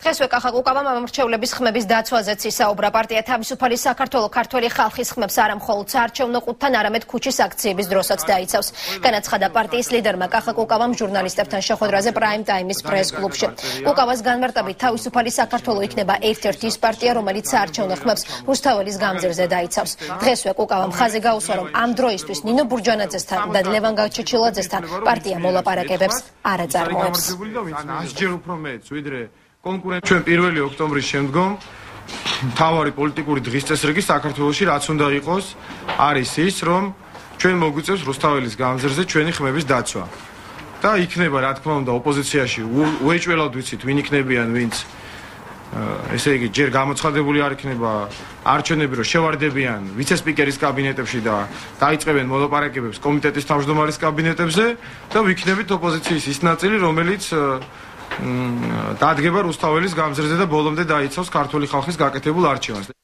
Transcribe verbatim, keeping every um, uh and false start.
დღესვე კახა კუკავამ ამორჩევლების ხმების დაცვაზეც ისაუბრა. პარტია თავისუფალი საქართველო ქართველი ხალხის ხმებს არა მხოლოდ საარჩევნო ყუთთან არამედ ქუჩის აქციების დროსაც დაიცავს. განაცხადა პარტიის ლიდერმა კახა კუკავამ ჟურნალისტებთან შეხვედრაზე პრაიმ ტაიმის პრეს კლუბში. კუკავას განმარტებით თავისუფალი საქართველო იქნება ერთ-ერთი ის პარტია, რომელიც საარჩევნო ხმებს რუსთაველის გამზირზე დაიცავს. დღესვე კუკავამ ხაზი გაუსვა, რომ ამ დროისთვის ნინო ბურჯანაძესთან და ლევან გაჩეჩილაძესთან პარტია მოლაპარაკებებს არ აწარმოებს. კონკურენტ ჩვენ პირველი ოქტომბრის შემდგომ მთავარი პოლიტიკური დღის წესრიგი საქართველოში რაც უნდა იყოს არის ის, რომ ჩვენ მოგვიწევს რუსთაველის გამზირზე ჩვენი ხმების დაცვა. და იქნება, რა თქმა უნდა, ოპოზიციაში უეჭველად ვიცით, ვინ იქნებიან, ვინც ესე იგი ჯერ გამოცხადებული არ იქნება არჩევნები, რომ შევარდებიან ვიცე-სპიკერის კაბინეტებში და დაიწყებენ მოლაპარაკებებს კომიტეტის თავმჯდომარის კაბინეტებზე და ვიქნებით ოპოზიციის ის ნაწილი, რომელიც დადგება რუსთაველის გამზირზე და ბოლომდე დაიცავს ქართველი ხალხის გაკეთებულ არჩევანს.